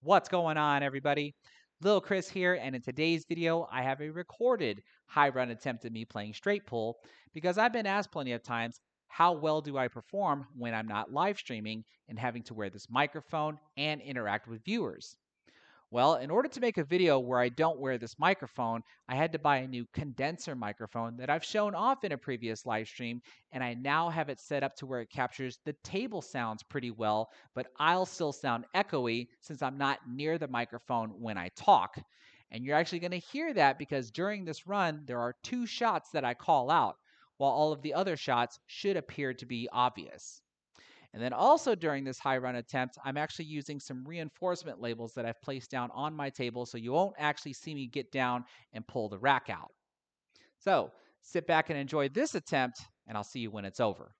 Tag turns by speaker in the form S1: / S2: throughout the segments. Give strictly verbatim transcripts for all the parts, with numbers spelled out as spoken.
S1: What's going on, everybody? Lil Chris here, and in today's video, I have a recorded high run attempt at me playing straight pull because I've been asked plenty of times, how well do I perform when I'm not live streaming and having to wear this microphone and interact with viewers? Well, in order to make a video where I don't wear this microphone, I had to buy a new condenser microphone that I've shown off in a previous live stream, and I now have it set up to where it captures the table sounds pretty well, but I'll still sound echoey since I'm not near the microphone when I talk. And you're actually going to hear that because during this run, there are two shots that I call out, while all of the other shots should appear to be obvious. And then also during this high run attempt, I'm actually using some reinforcement labels that I've placed down on my table so you won't actually see me get down and pull the rack out. So sit back and enjoy this attempt, and I'll see you when it's over.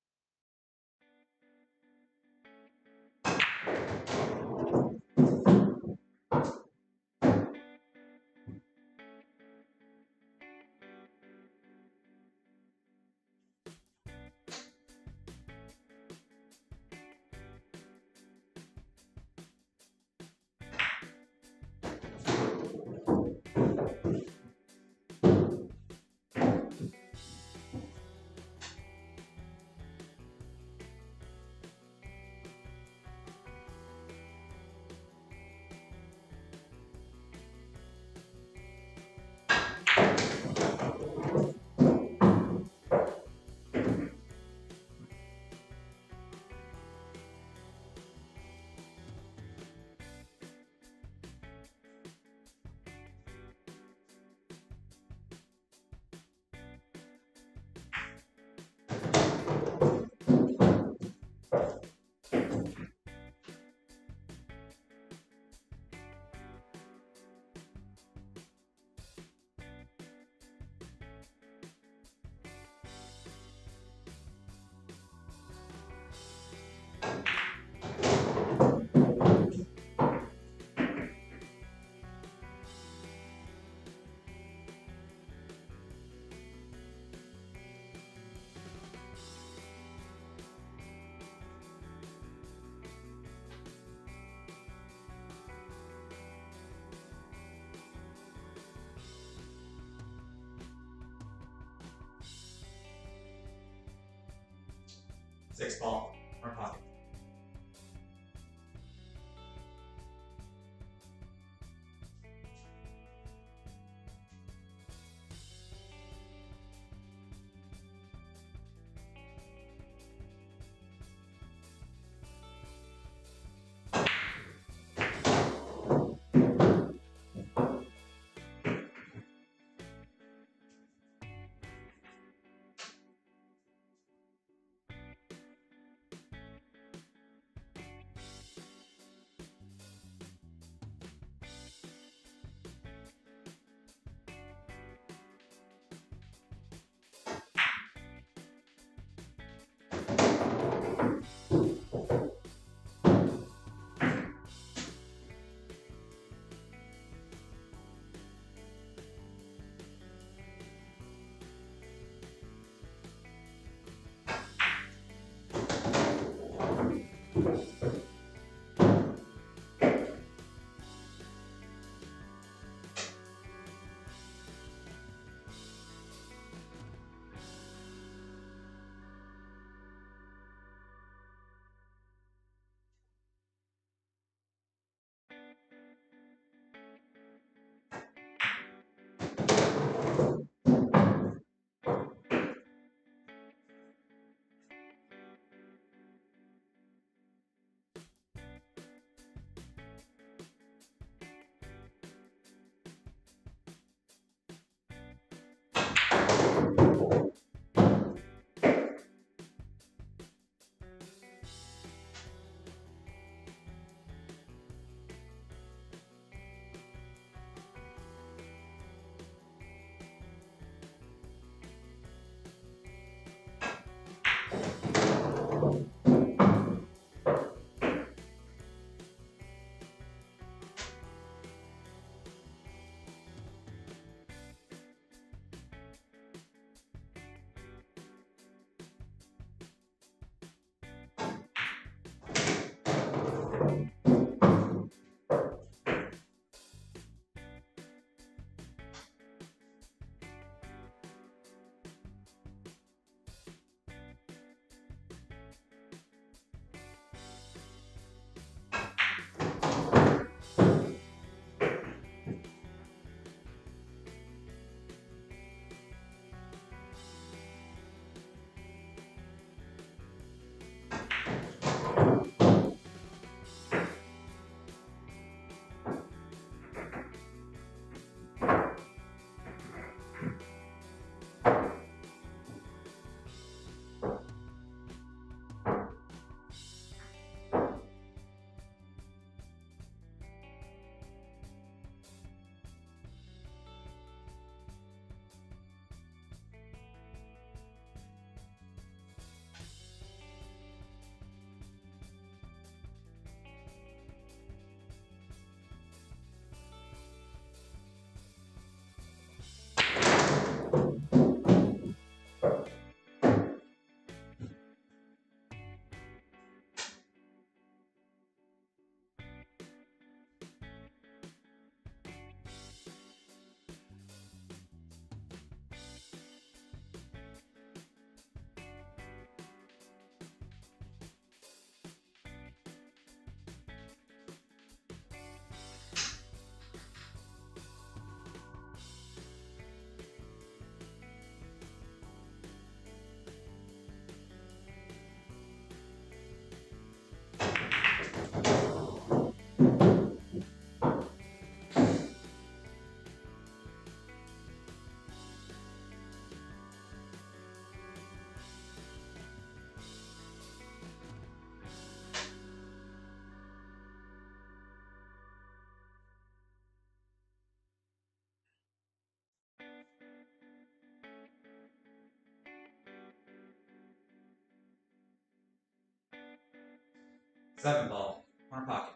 S2: Six ball, front pocket.
S1: Seven ball, corner pocket.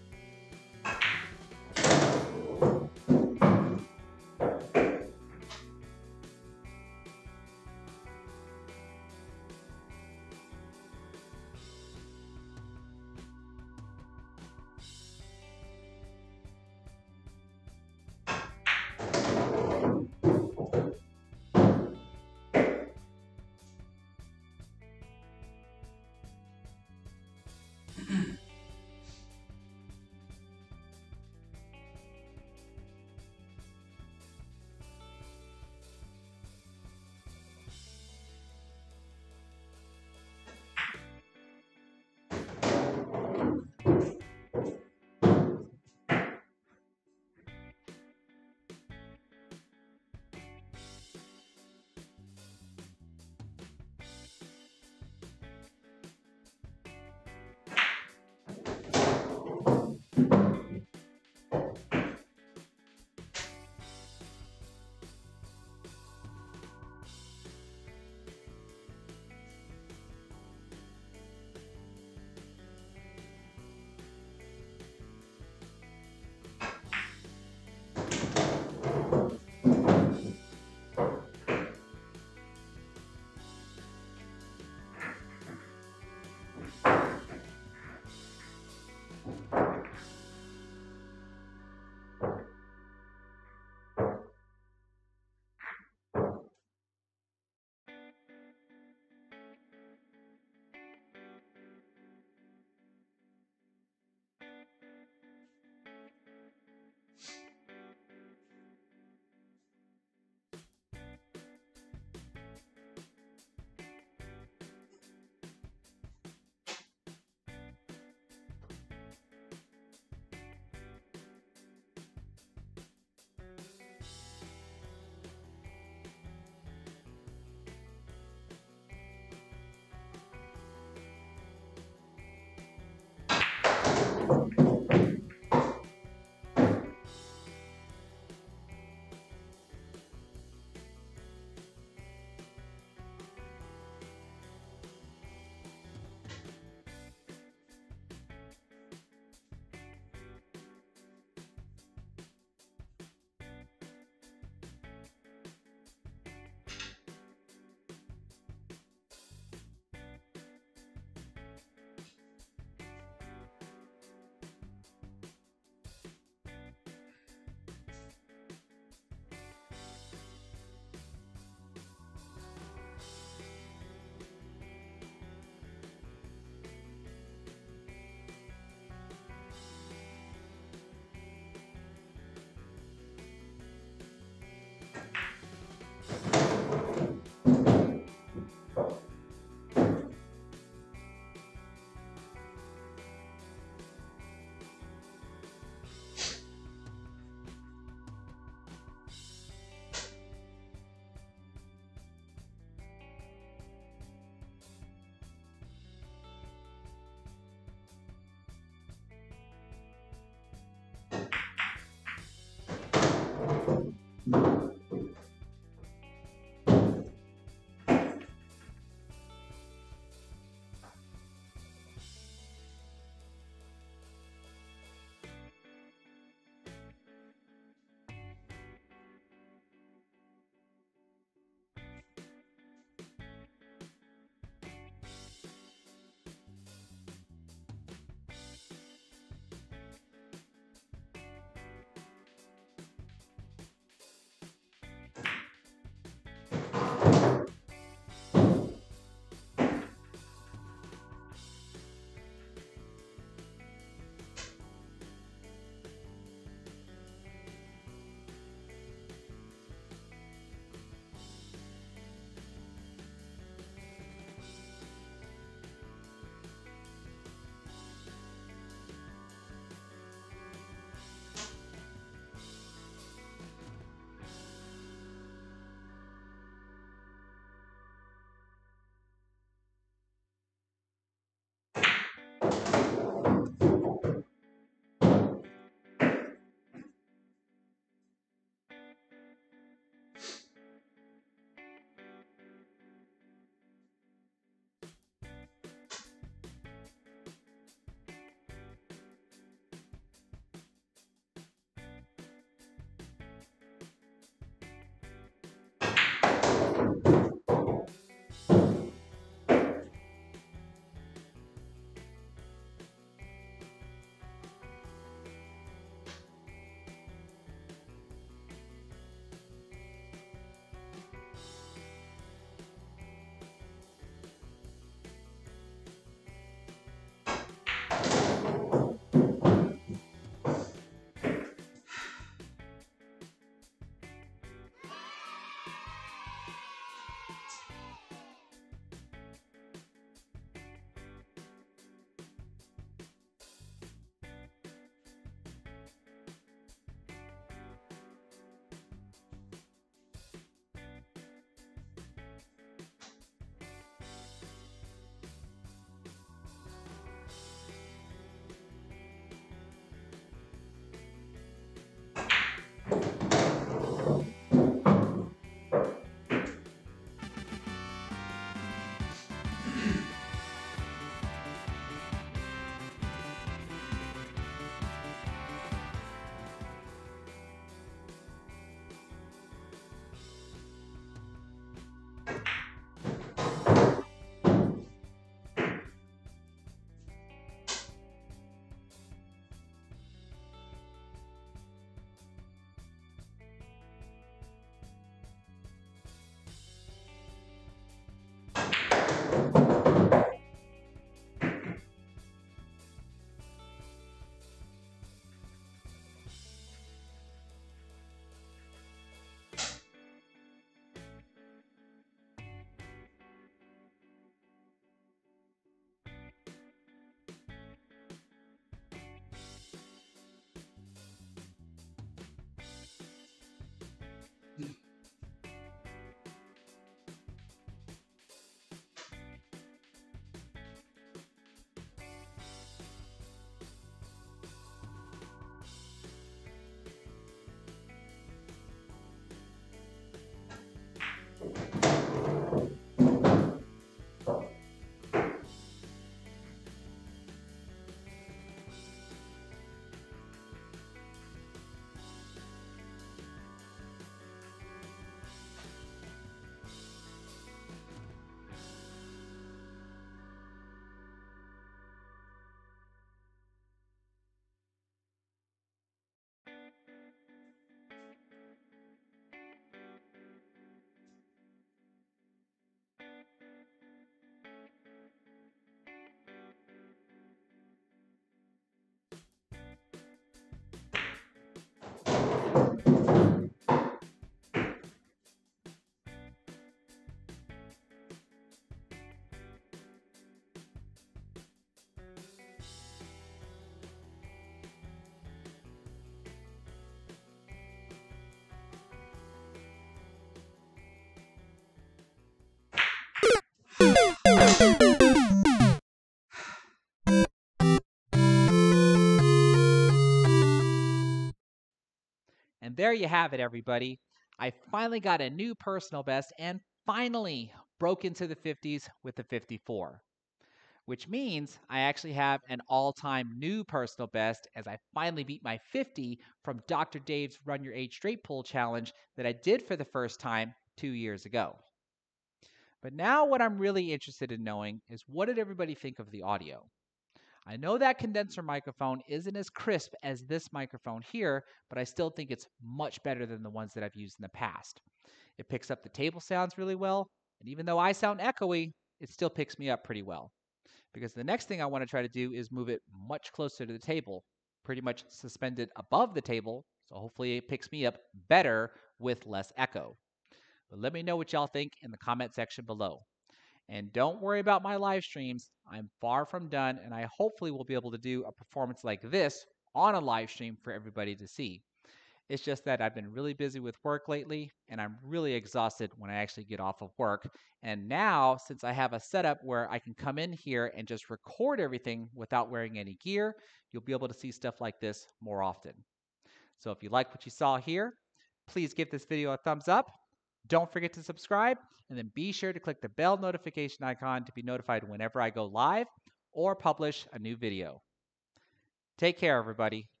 S1: there you have it, everybody. I finally got a new personal best and finally broke into the fifties with the fifty-four, which means I actually have an all time new personal best as I finally beat my fifty from doctor Dave's Run Your Age Straight Pull challenge that I did for the first time two years ago. But now, what I'm really interested in knowing is what did everybody think of the audio? I know that condenser microphone isn't as crisp as this microphone here, but I still think it's much better than the ones that I've used in the past. It picks up the table sounds really well, and even though I sound echoey, it still picks me up pretty well. Because the next thing I want to try to do is move it much closer to the table, pretty much suspended above the table, so hopefully it picks me up better with less echo. But let me know what y'all think in the comment section below. And don't worry about my live streams. I'm far from done, and I hopefully will be able to do a performance like this on a live stream for everybody to see. It's just that I've been really busy with work lately, and I'm really exhausted when I actually get off of work. And now, since I have a setup where I can come in here and just record everything without wearing any gear, you'll be able to see stuff like this more often. So if you like what you saw here, please give this video a thumbs up. Don't forget to subscribe, and then be sure to click the bell notification icon to be notified whenever I go live or publish a new video. Take care, everybody.